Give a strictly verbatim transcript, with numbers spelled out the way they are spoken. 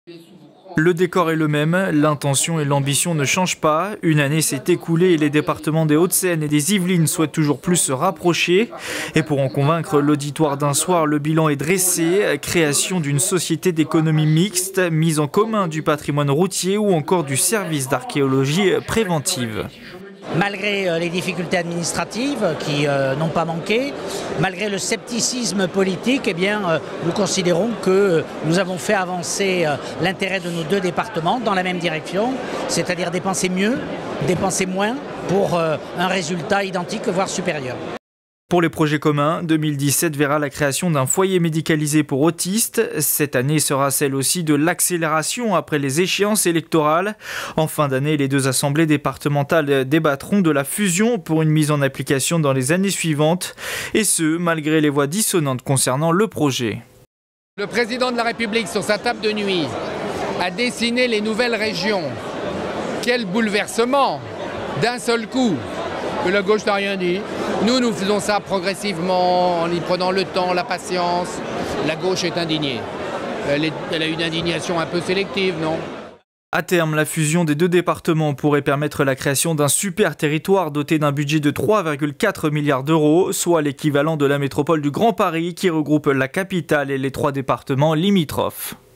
Le décor est le même, l'intention et l'ambition ne changent pas. Une année s'est écoulée et les départements des Hauts-de-Seine et des Yvelines souhaitent toujours plus se rapprocher. Et pour en convaincre l'auditoire d'un soir, le bilan est dressé. Création d'une société d'économie mixte, mise en commun du patrimoine routier ou encore du service d'archéologie préventive. Malgré les difficultés administratives qui euh, n'ont pas manqué, malgré le scepticisme politique, eh bien, euh, nous considérons que nous avons fait avancer euh, l'intérêt de nos deux départements dans la même direction, c'est-à-dire dépenser mieux, dépenser moins pour euh, un résultat identique, voire supérieur. Pour les projets communs, deux mille dix-sept verra la création d'un foyer médicalisé pour autistes. Cette année sera celle aussi de l'accélération après les échéances électorales. En fin d'année, les deux assemblées départementales débattront de la fusion pour une mise en application dans les années suivantes. Et ce, malgré les voix dissonantes concernant le projet. Le président de la République, sur sa table de nuit, a dessiné les nouvelles régions. Quel bouleversement d'un seul coup! Que la gauche n'a rien dit. Nous, nous faisons ça progressivement, en y prenant le temps, la patience. La gauche est indignée. Elle, est, elle a une indignation un peu sélective, non ? À terme, la fusion des deux départements pourrait permettre la création d'un super territoire doté d'un budget de trois virgule quatre milliards d'euros, soit l'équivalent de la métropole du Grand Paris qui regroupe la capitale et les trois départements limitrophes.